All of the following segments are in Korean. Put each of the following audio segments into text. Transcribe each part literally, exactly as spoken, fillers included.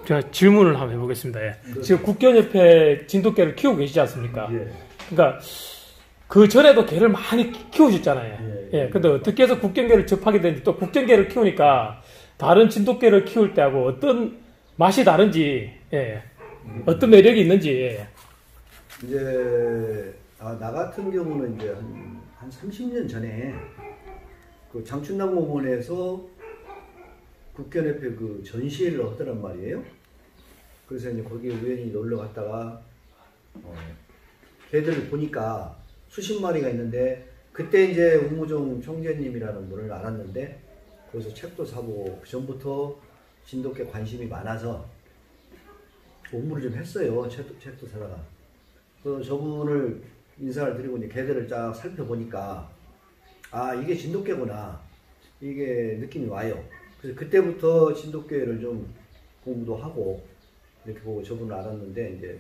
제가 질문을 한번 해보겠습니다. 예. 지금 국견협회 진돗개를 키우고 계시지 않습니까? 예. 그러니까 그 전에도 개를 많이 키우셨잖아요. 예. 예. 근데 어떻게 해서 국견개를 접하게 됐는지, 또 국견개를 키우니까 다른 진돗개를 키울 때하고 어떤 맛이 다른지, 예. 어떤 매력이 있는지. 예. 이제 아, 나 같은 경우는 이제 한, 한 삼십 년 전에 그 장춘남공원에서 국견협회 그 전시회를 하더란 말이에요. 그래서 이제 거기에 우연히 놀러 갔다가 어, 개들을 보니까 수십 마리가 있는데, 그때 이제 우무종 총재님이라는 분을 알았는데 거기서 책도 사보고, 그 전부터 진돗개 관심이 많아서 공부를 좀 했어요. 책도, 책도 사다가. 그래서 저분을 인사를 드리고 이제 개들을 쫙 살펴보니까 아, 이게 진돗개구나, 이게 느낌이 와요. 그래서 그때부터 진돗개를 좀 공부도 하고 이렇게 보고 저분을 알았는데, 이제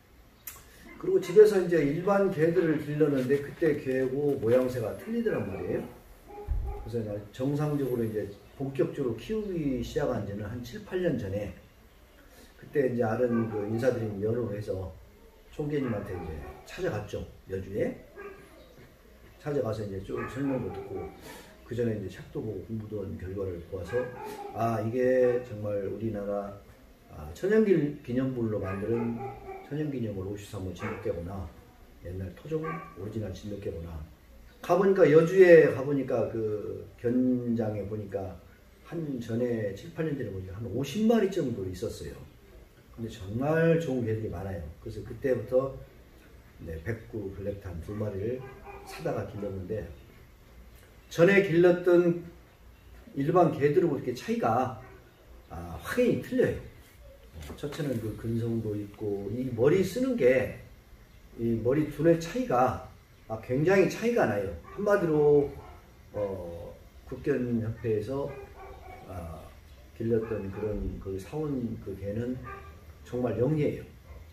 그리고 집에서 이제 일반 개들을 길렀는데 그때 개고 모양새가 틀리더란 말이에요. 그래서 정상적으로 이제 본격적으로 키우기 시작한 지는 한 칠, 팔 년 전에, 그때 이제 아는 그 인사드린 연으로 해서 총재님한테 이제 찾아갔죠. 여주에 찾아가서 이제 좀 설명도 듣고, 그 전에 이제 책도 보고 공부도 한 결과를 보아서 아, 이게 정말 우리나라 아, 천연기념물로 만드는 천연기념물 오십삼 호 진돗개구나, 옛날 토종 오리지널 진돗개구나. 가보니까 여주에 가보니까 그 견장에 보니까 한 전에 칠, 팔 년 전에 보니까 한 오십 마리 정도 있었어요. 근데 정말 좋은 개들이 많아요. 그래서 그때부터 네, 백구 블랙탄 두 마리를 사다가 길렀는데, 전에 길렀던 일반 개들하고 이렇게 차이가 아, 확연히 틀려요. 첫째는 그 근성도 있고, 이 머리 쓰는 게, 이 머리 두뇌 차이가 아, 굉장히 차이가 나요. 한마디로 어, 국견협회에서 아, 길렀던 그런 그 사온 그 개는 정말 영리해요.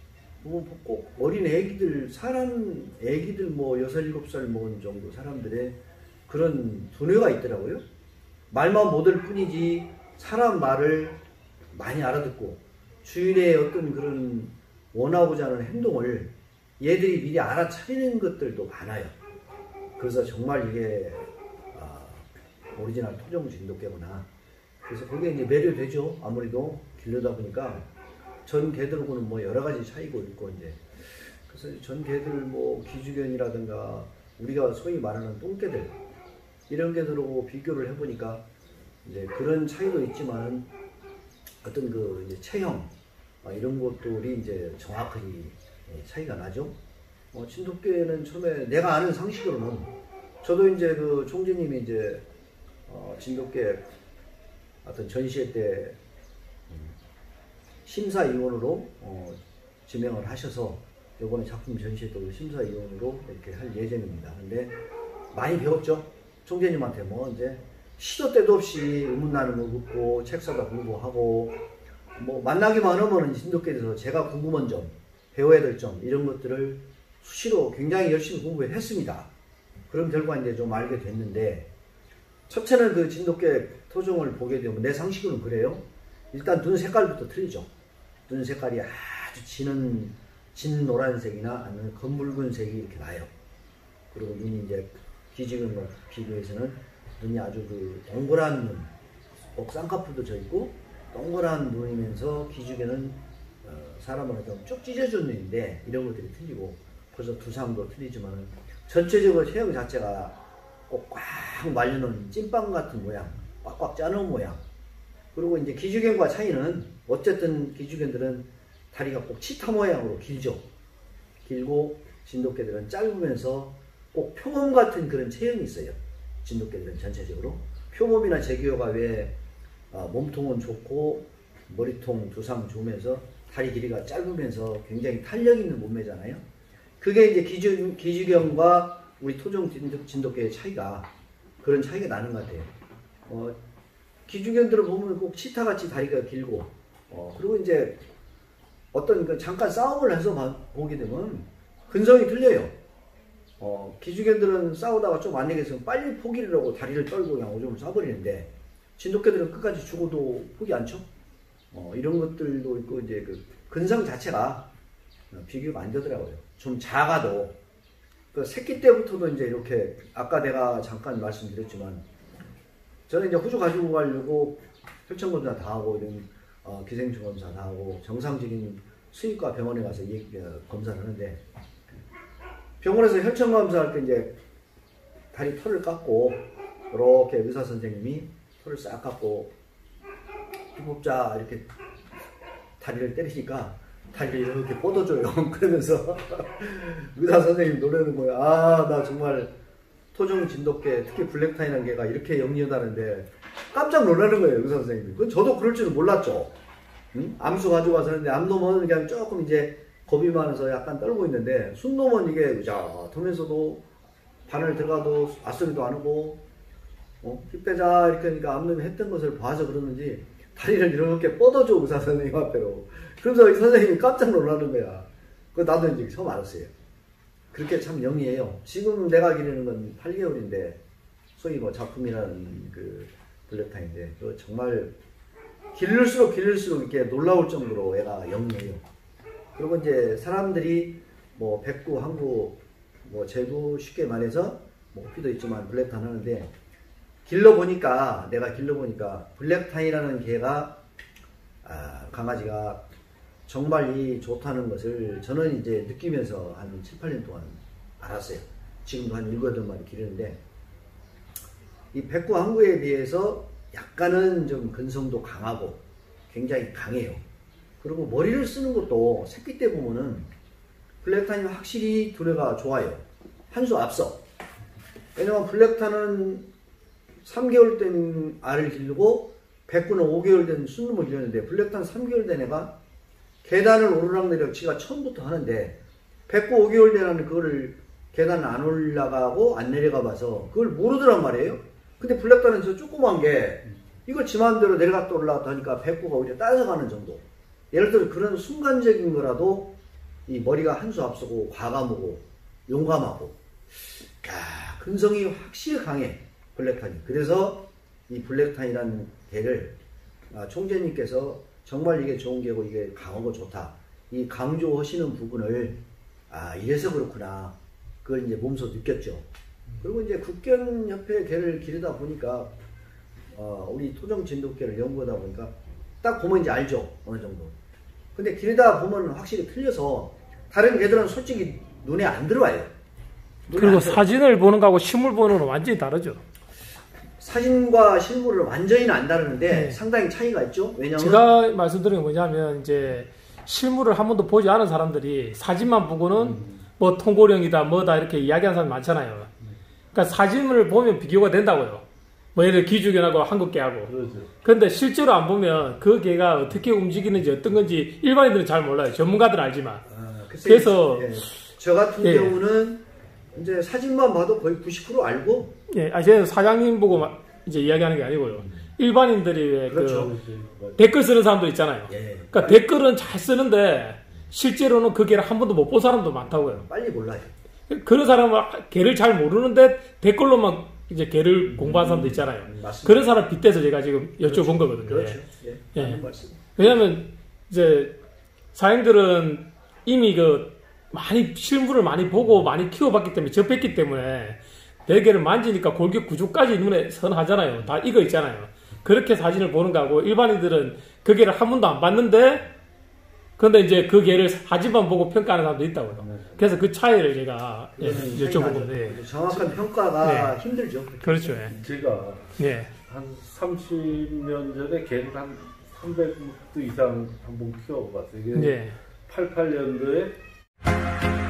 꼭 어린 애기들, 사람 애기들 뭐 여섯, 일곱 살 먹은 정도 사람들의 그런 두뇌가 있더라고요. 말만 못할 뿐이지 사람 말을 많이 알아듣고 주인의 어떤 그런 원하고자 하는 행동을 얘들이 미리 알아차리는 것들도 많아요. 그래서 정말 이게 아, 오리지널 토종 진돗개구나. 그래서 그게 이제 매료되죠. 아무래도 길러다 보니까 전 개들하고는 뭐 여러 가지 차이고 있고, 이제 그래서 전 개들 뭐 기주견이라든가 우리가 소위 말하는 똥개들, 이런 개들하고 비교를 해보니까 이제 그런 차이도 있지만은 어떤 그 이제 체형 아, 이런 것들이 이제 정확하게 차이가 나죠. 어, 진돗개는 처음에 내가 아는 상식으로는, 저도 이제 그 총재님이 이제 어, 진돗개 어떤 전시회 때 음, 심사위원으로 어, 지명을 하셔서 이번에 작품 전시회도 심사위원으로 이렇게 할 예정입니다. 근데 많이 배웠죠. 총재님한테 뭐 이제 시도 때도 없이 의문 나는 거 묻고 책 사다 공부하고, 뭐 만나기만 하면 진돗개에 대해서 제가 궁금한 점, 배워야 될 점, 이런 것들을 수시로 굉장히 열심히 공부했습니다. 그런 결과 이제 좀 알게 됐는데, 첫째는 그 진돗개 토종을 보게 되면 내 상식으로는 그래요. 일단 눈 색깔부터 틀리죠. 눈 색깔이 아주 진한 진 노란색이나 아니면 검붉은색이 이렇게 나요. 그리고 눈이 이제 기지근과 비교해서는 눈이 아주 그 동그란 눈, 꼭 쌍꺼풀도 져 있고 동그란 눈이면서 기죽에는 어, 사람을 좀 쭉 찢어준 눈인데, 이런 것들이 틀리고, 벌써 두상도 틀리지만은 전체적으로 체형 자체가 꼭 꽉 말려놓은 찐빵 같은 모양, 꽉꽉 짜놓은 모양. 그리고 이제 기주견과 차이는, 어쨌든 기주견들은 다리가 꼭 치타 모양으로 길죠. 길고 진돗개들은 짧으면서 꼭 표범 같은 그런 체형이 있어요. 진돗개들은 전체적으로 표범이나 제규어가 왜 어, 몸통은 좋고 머리통 두상 좋으면서 다리 길이가 짧으면서 굉장히 탄력 있는 몸매잖아요. 그게 이제 기주, 기주견과 우리 토종 진돗개의 차이가, 그런 차이가 나는 것 같아요. 어, 기주견들을 보면 꼭 치타같이 다리가 길고, 어, 그리고 이제 어떤 그 잠깐 싸움을 해서 봐, 보게 되면 근성이 틀려요. 어, 기주견들은 싸우다가 좀 안 되겠으면 빨리 포기를 하고 다리를 떨고 그냥 오줌을 싸버리는데, 진돗개들은 끝까지 죽어도 포기 안 쳐. 어, 이런 것들도 있고 이제 그 근성 자체가 비교가 안 되더라고요. 좀 작아도 그 새끼 때부터도 이제 이렇게 아까 내가 잠깐 말씀드렸지만 저는 이제 호주 가지고 가려고 혈청 검사 다 하고 이런 어, 기생충 검사 다 하고 정상적인 수의과 병원에 가서 예, 검사를 하는데 병원에서 혈청 검사할 때 이제 다리 털을 깎고 이렇게 의사 선생님이 털을 싹 깎고 뽑자 이렇게 다리를 때리니까 다리를 이렇게 뻗어줘요. 그러면서 의사 선생님 노래는 거야. 아, 나 정말 토종 진돗개 특히 블랙타이라는 개가 이렇게 영리하다는데 깜짝 놀라는 거예요. 의사 선생님이. 그건 저도 그럴 줄은 몰랐죠. 응? 암수 가지고 와서 하는데 암놈은 그냥 조금 이제 겁이 많아서 약간 떨고 있는데 순놈은 이게 의자하면서도 바늘 들어가도 앗소리도 안 하고 어? 힘 빼자 이렇게 하니까 암놈이 했던 것을 봐서 그러는지 다리를 이렇게 뻗어줘 의사 선생님 앞에로. 그러면서 이 선생님이 깜짝 놀라는 거야. 그 나도 이제 처음 알았어요. 그렇게 참 영리해요. 지금 내가 기르는 건 팔 개월인데 소위 뭐 작품이라는 그 블랙타인데 그 정말 기를수록 기를수록 이렇게 놀라울 정도로 애가 영리해요. 그리고 이제 사람들이 뭐 백구, 항구, 뭐 제구 쉽게 말해서 뭐 호피도 있지만 블랙타인 하는데 길러보니까 내가 길러보니까 블랙타인이라는 개가 아, 강아지가 정말 이 좋다는 것을 저는 이제 느끼면서 한 칠, 팔 년 동안 알았어요. 지금도 한 일곱, 여덟 마리 기르는데 이 백구 항구에 비해서 약간은 좀 근성도 강하고 굉장히 강해요. 그리고 머리를 쓰는 것도 새끼 때 보면은 블랙타인이 확실히 두뇌가 좋아요. 한 수 앞서. 왜냐면 블랙타는 삼 개월 된 알을 기르고 백구는 오 개월 된 순놈을 기르는데 블랙타는 삼 개월 된 애가 계단을 오르락내리락 지가 처음부터 하는데 백구 오 개월 된 애는 그거를 계단을 안 올라가고 안 내려가 봐서 그걸 모르더란 말이에요. 근데 블랙타는 저 조그만 게 이걸 지 마음대로 내려갔다 올라갔다 하니까 백구가 오히려 따라가는 정도. 예를 들어 그런 순간적인 거라도 이 머리가 한 수 앞서고 과감하고 용감하고 야, 근성이 확실히 강해 블랙타인이. 그래서 이 블랙타인이라는 개를 아, 총재님께서 정말 이게 좋은 개고 이게 강하고 좋다 이 강조하시는 부분을 아 이래서 그렇구나 그걸 이제 몸소 느꼈죠. 그리고 이제 국견협회 개를 기르다 보니까 어, 우리 토종 진돗개를 연구하다 보니까 딱 보면 이제 알죠 어느 정도. 근데 기르다 보면 확실히 틀려서 다른 개들은 솔직히 눈에 안 들어와요. 눈에 그리고 안 들어와요. 사진을 보는 거하고 실물 보는 건 완전히 다르죠. 사진과 실물을 완전히는 안 다르는데 네. 상당히 차이가 있죠. 왜냐면 제가 말씀드린 게 뭐냐면 이제 실물을 한 번도 보지 않은 사람들이 사진만 보고는 음. 뭐 통고령이다 뭐다 이렇게 이야기하는 사람 많잖아요. 그러니까 사진을 보면 비교가 된다고요. 뭐 예를 들어 기주견하고 한국개하고. 그렇죠. 근데 실제로 안 보면 그 개가 어떻게 움직이는지 어떤 건지 일반인들은 잘 몰라요. 전문가들은 알지만. 아, 그래서 예. 저 같은 예. 경우는 이제 사진만 봐도 거의 구십 퍼센트 알고. 예, 아, 제가 사장님 보고 이제 이야기하는 게 아니고요. 음. 일반인들이 왜 그렇죠. 그 댓글 쓰는 사람도 있잖아요. 예. 그러니까 빨리. 댓글은 잘 쓰는데 실제로는 그 개를 한 번도 못 본 사람도 많다고요. 빨리 몰라요. 그런 사람은 개를 잘 모르는데 댓글로만 이제 개를 음. 공부한 사람도 있잖아요. 음, 그런 사람 빗대서 제가 지금 여쭤본 그렇죠. 거거든요. 그렇죠. 예. 예. 왜냐하면 이제 사장님들은 이미 그 많이 실물을 많이 보고 많이 키워봤기 때문에 접했기 때문에 대개를 만지니까 골격 구조까지 눈에 선하잖아요. 다 익어 있잖아요. 그렇게 사진을 보는 거하고 일반인들은 그 개를 한 번도 안 봤는데 근데 이제 그 개를 사진만 보고 평가하는 사람도 있다고요. 그래서 그 차이를 제가 예, 여쭤본 건데 예. 정확한 평가가 네. 힘들죠. 그렇죠. 예. 제가 예. 한 삼십 년 전에 개를 한 삼백 두 이상 한번 키워봤어요. 이게 예. 팔십팔 년도에